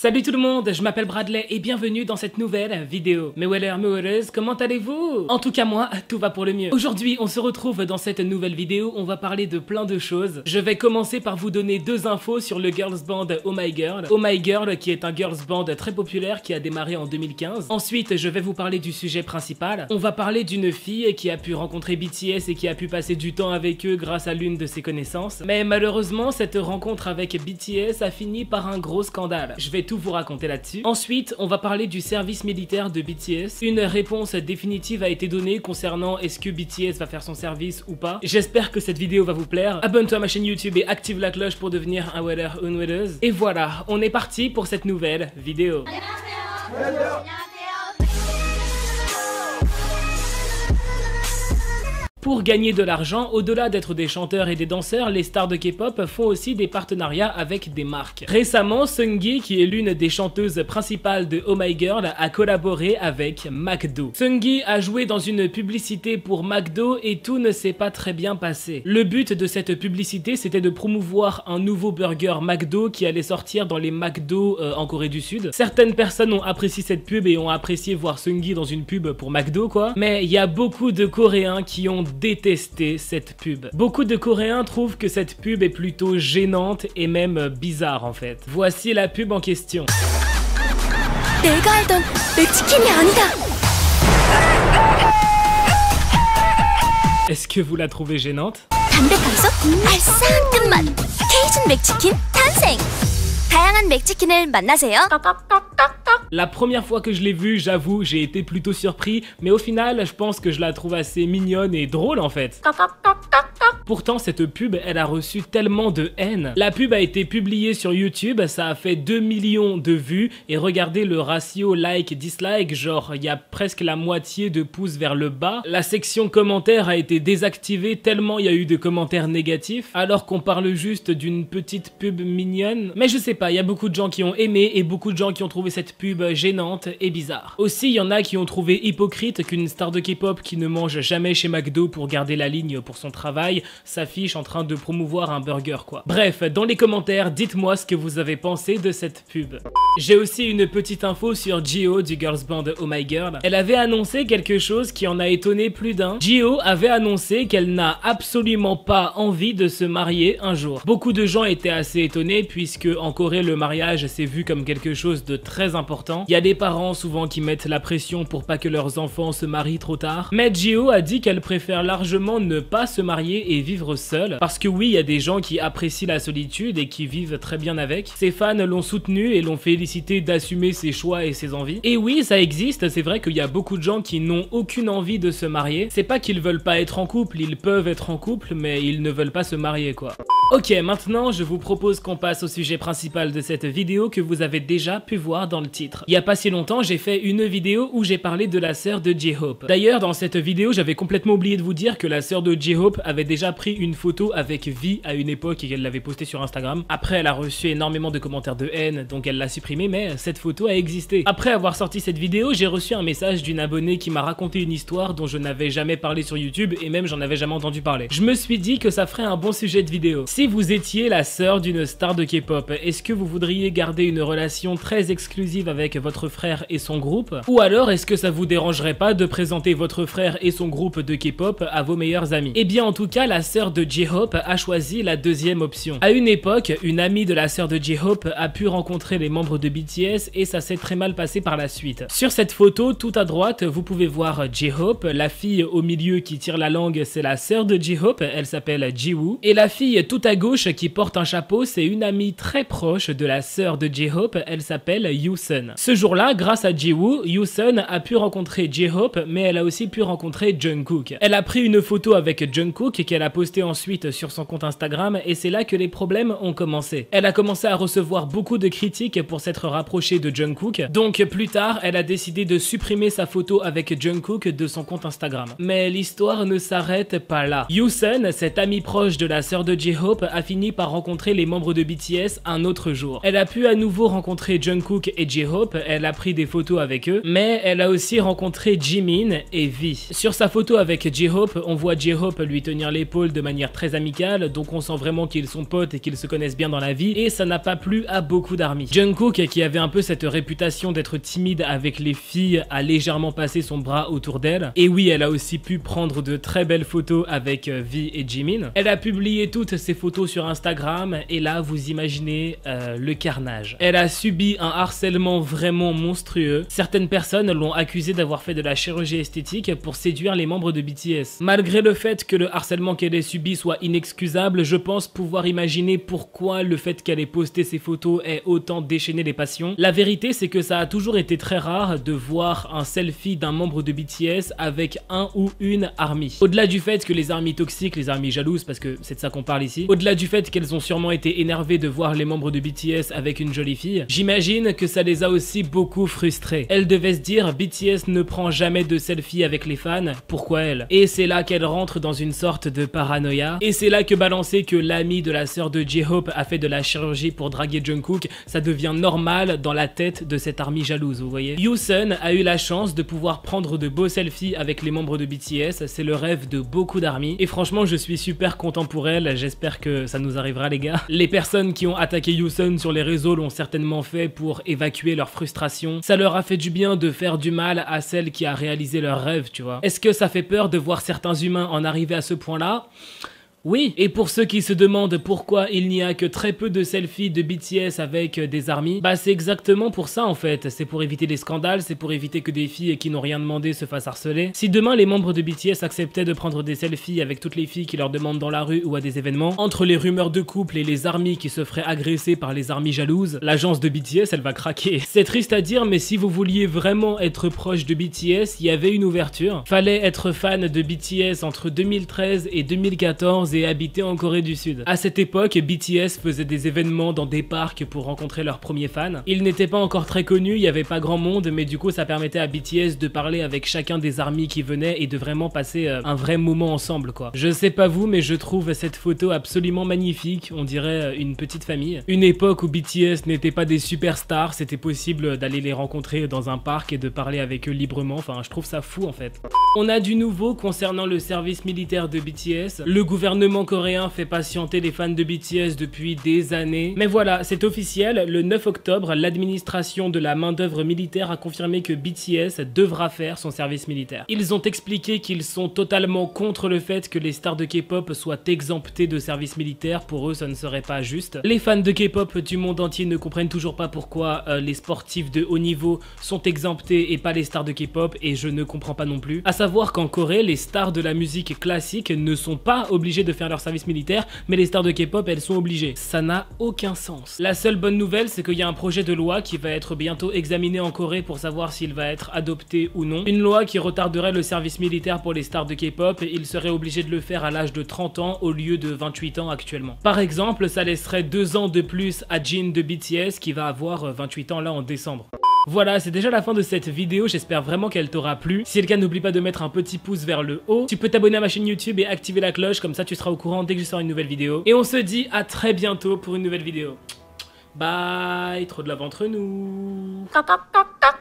Salut tout le monde, je m'appelle Bradley et bienvenue dans cette nouvelle vidéo. Mes wellers, mes welleuses, comment allez-vous? En tout cas moi, tout va pour le mieux. Aujourd'hui, on se retrouve dans cette nouvelle vidéo, on va parler de plein de choses. Je vais commencer par vous donner deux infos sur le girls band Oh My Girl. Oh My Girl qui est un girls band très populaire qui a démarré en 2015. Ensuite, je vais vous parler du sujet principal. On va parler d'une fille qui a pu rencontrer BTS et qui a pu passer du temps avec eux grâce à l'une de ses connaissances. Mais malheureusement, cette rencontre avec BTS a fini par un gros scandale. Je vais tout vous raconter là-dessus. Ensuite, on va parler du service militaire de BTS. Une réponse définitive a été donnée concernant est-ce que BTS va faire son service ou pas. J'espère que cette vidéo va vous plaire. Abonne-toi à ma chaîne YouTube et active la cloche pour devenir un weller ou une welleuse. Et voilà, on est parti pour cette nouvelle vidéo. Pour gagner de l'argent, au-delà d'être des chanteurs et des danseurs, les stars de K-pop font aussi des partenariats avec des marques. Récemment, Seunggi, qui est l'une des chanteuses principales de Oh My Girl, a collaboré avec McDo. Seunggi a joué dans une publicité pour McDo et tout ne s'est pas très bien passé. Le but de cette publicité, c'était de promouvoir un nouveau burger McDo qui allait sortir dans les McDo en Corée du Sud. Certaines personnes ont apprécié cette pub et ont apprécié voir Seunggi dans une pub pour McDo quoi, mais il y a beaucoup de Coréens qui ont détesté cette pub. Beaucoup de Coréens trouvent que cette pub est plutôt gênante et même bizarre en fait. Voici la pub en question. 내가 알던 맥치킨이 아니다. Est-ce que vous la trouvez gênante? 담백하면서 알싸한 끝맛. 케이준 맥치킨 탄생. 다양한 맥치킨을 만나세요. La première fois que je l'ai vue, j'avoue, j'ai été plutôt surpris, mais au final, je pense que je la trouve assez mignonne et drôle en fait. Pourtant, cette pub, elle a reçu tellement de haine. La pub a été publiée sur YouTube, ça a fait 2 millions de vues, et regardez le ratio like-dislike, genre, il y a presque la moitié de pouces vers le bas. La section commentaires a été désactivée tellement il y a eu de commentaires négatifs, alors qu'on parle juste d'une petite pub mignonne. Mais je sais pas, il y a beaucoup de gens qui ont aimé, et beaucoup de gens qui ont trouvé cette pub gênante et bizarre. Aussi, il y en a qui ont trouvé hypocrite qu'une star de K-pop qui ne mange jamais chez McDo pour garder la ligne pour son travail s'affiche en train de promouvoir un burger quoi. Bref, dans les commentaires, dites-moi ce que vous avez pensé de cette pub. J'ai aussi une petite info sur Jihyo du girls band Oh My Girl. Elle avait annoncé quelque chose qui en a étonné plus d'un. Jihyo avait annoncé qu'elle n'a absolument pas envie de se marier un jour. Beaucoup de gens étaient assez étonnés puisque en Corée le mariage c'est vu comme quelque chose de très important. Il y a des parents souvent qui mettent la pression pour pas que leurs enfants se marient trop tard. Mais Jihyo a dit qu'elle préfère largement ne pas se marier et vivre seule. Parce que oui, il y a des gens qui apprécient la solitude et qui vivent très bien avec. Ses fans l'ont soutenue et l'ont félicité d'assumer ses choix et ses envies. Et oui, ça existe, c'est vrai qu'il y a beaucoup de gens qui n'ont aucune envie de se marier. C'est pas qu'ils veulent pas être en couple, ils peuvent être en couple, mais ils ne veulent pas se marier quoi. Ok, maintenant je vous propose qu'on passe au sujet principal de cette vidéo que vous avez déjà pu voir dans le titre. Il y a pas si longtemps, j'ai fait une vidéo où j'ai parlé de la sœur de J-Hope. D'ailleurs, dans cette vidéo, j'avais complètement oublié de vous dire que la sœur de J-Hope avait déjà pris une photo avec V à une époque et qu'elle l'avait postée sur Instagram. Après, elle a reçu énormément de commentaires de haine, donc elle l'a supprimée, mais cette photo a existé. Après avoir sorti cette vidéo, j'ai reçu un message d'une abonnée qui m'a raconté une histoire dont je n'avais jamais parlé sur YouTube et même j'en avais jamais entendu parler. Je me suis dit que ça ferait un bon sujet de vidéo. Si vous étiez la sœur d'une star de K-pop, est-ce que vous voudriez garder une relation très exclusive avec votre frère et son groupe? Ou alors est-ce que ça vous dérangerait pas de présenter votre frère et son groupe de K-pop à vos meilleurs amis? Eh bien en tout cas, la sœur de J-Hope a choisi la deuxième option. À une époque, une amie de la sœur de J-Hope a pu rencontrer les membres de BTS et ça s'est très mal passé par la suite. Sur cette photo, tout à droite, vous pouvez voir J-Hope. La fille au milieu qui tire la langue, c'est la sœur de J-Hope, elle s'appelle Jiwoo. Et la fille tout à gauche qui porte un chapeau, c'est une amie très proche de la sœur de J-Hope, elle s'appelle Yusun. Ce jour-là, grâce à Jiwoo, Yusun a pu rencontrer J-Hope, mais elle a aussi pu rencontrer Jungkook. Elle a pris une photo avec Jungkook qu'elle a postée ensuite sur son compte Instagram et c'est là que les problèmes ont commencé. Elle a commencé à recevoir beaucoup de critiques pour s'être rapprochée de Jungkook, donc plus tard, elle a décidé de supprimer sa photo avec Jungkook de son compte Instagram. Mais l'histoire ne s'arrête pas là. Yusun, cette amie proche de la sœur de J-Hope, a fini par rencontrer les membres de BTS un autre jour. Elle a pu à nouveau rencontrer Jungkook et J-Hope J-Hope, elle a pris des photos avec eux, mais elle a aussi rencontré Jimin et V. Sur sa photo avec J-Hope, on voit J-Hope lui tenir l'épaule de manière très amicale, donc on sent vraiment qu'ils sont potes et qu'ils se connaissent bien dans la vie, et ça n'a pas plu à beaucoup d'armies. Jungkook, qui avait un peu cette réputation d'être timide avec les filles, a légèrement passé son bras autour d'elle, et oui, elle a aussi pu prendre de très belles photos avec V et Jimin. Elle a publié toutes ses photos sur Instagram, et là, vous imaginez le carnage. Elle a subi un harcèlement vraiment monstrueux. Certaines personnes l'ont accusée d'avoir fait de la chirurgie esthétique pour séduire les membres de BTS. Malgré le fait que le harcèlement qu'elle ait subi soit inexcusable, je pense pouvoir imaginer pourquoi le fait qu'elle ait posté ses photos ait autant déchaîné les passions. La vérité, c'est que ça a toujours été très rare de voir un selfie d'un membre de BTS avec un ou une ARMY. Au-delà du fait que les ARMY toxiques, les ARMY jalouses, parce que c'est de ça qu'on parle ici, au-delà du fait qu'elles ont sûrement été énervées de voir les membres de BTS avec une jolie fille, j'imagine que ça les a aussi beaucoup frustrées. Elles devaient se dire, BTS ne prend jamais de selfie avec les fans, pourquoi elle? Et c'est là qu'elle rentre dans une sorte de paranoïa, et c'est là que balancer que l'ami de la sœur de J-Hope a fait de la chirurgie pour draguer Jungkook, ça devient normal dans la tête de cette ARMY jalouse, vous voyez. Yusun a eu la chance de pouvoir prendre de beaux selfies avec les membres de BTS, c'est le rêve de beaucoup d'ARMY, et franchement je suis super content pour elle, j'espère que ça nous arrivera les gars. Les personnes qui ont attaqué Yusun sur les réseaux l'ont certainement fait pour évacuer leur frustration, ça leur a fait du bien de faire du mal à celle qui a réalisé leur rêve, tu vois. Est-ce que ça fait peur de voir certains humains en arriver à ce point-là? Oui, et pour ceux qui se demandent pourquoi il n'y a que très peu de selfies de BTS avec des ARMY, bah c'est exactement pour ça en fait, c'est pour éviter des scandales, c'est pour éviter que des filles qui n'ont rien demandé se fassent harceler. Si demain les membres de BTS acceptaient de prendre des selfies avec toutes les filles qui leur demandent dans la rue ou à des événements, entre les rumeurs de couple et les ARMY qui se feraient agresser par les ARMY jalouses, l'agence de BTS elle va craquer. C'est triste à dire mais si vous vouliez vraiment être proche de BTS, il y avait une ouverture. Fallait être fan de BTS entre 2013 et 2014 et habiter en Corée du Sud. À cette époque, BTS faisait des événements dans des parcs pour rencontrer leurs premiers fans. Ils n'étaient pas encore très connus, il n'y avait pas grand monde, mais du coup ça permettait à BTS de parler avec chacun des ARMY qui venaient et de vraiment passer un vrai moment ensemble quoi. Je sais pas vous, mais je trouve cette photo absolument magnifique, on dirait une petite famille. Une époque où BTS n'était pas des superstars, c'était possible d'aller les rencontrer dans un parc et de parler avec eux librement, enfin je trouve ça fou en fait. On a du nouveau concernant le service militaire de BTS. Le gouvernement coréen fait patienter les fans de BTS depuis des années. Mais voilà, c'est officiel, le 9 octobre, l'administration de la main-d'œuvre militaire a confirmé que BTS devra faire son service militaire. Ils ont expliqué qu'ils sont totalement contre le fait que les stars de K-pop soient exemptées de service militaire, pour eux ça ne serait pas juste. Les fans de K-pop du monde entier ne comprennent toujours pas pourquoi les sportifs de haut niveau sont exemptés et pas les stars de K-pop, et je ne comprends pas non plus. À savoir qu'en Corée, les stars de la musique classique ne sont pas obligées de faire leur service militaire, mais les stars de K-pop elles sont obligées. Ça n'a aucun sens. La seule bonne nouvelle, c'est qu'il y a un projet de loi qui va être bientôt examiné en Corée pour savoir s'il va être adopté ou non. Une loi qui retarderait le service militaire pour les stars de K-pop, et ils seraient obligés de le faire à l'âge de 30 ans au lieu de 28 ans actuellement. Par exemple, ça laisserait 2 ans de plus à Jin de BTS qui va avoir 28 ans là en décembre. Voilà, c'est déjà la fin de cette vidéo, j'espère vraiment qu'elle t'aura plu. Si c'est le cas, n'oublie pas de mettre un petit pouce vers le haut. Tu peux t'abonner à ma chaîne YouTube et activer la cloche, comme ça tu seras au courant dès que je sors une nouvelle vidéo. Et on se dit à très bientôt pour une nouvelle vidéo. Bye, trop de love entre nous.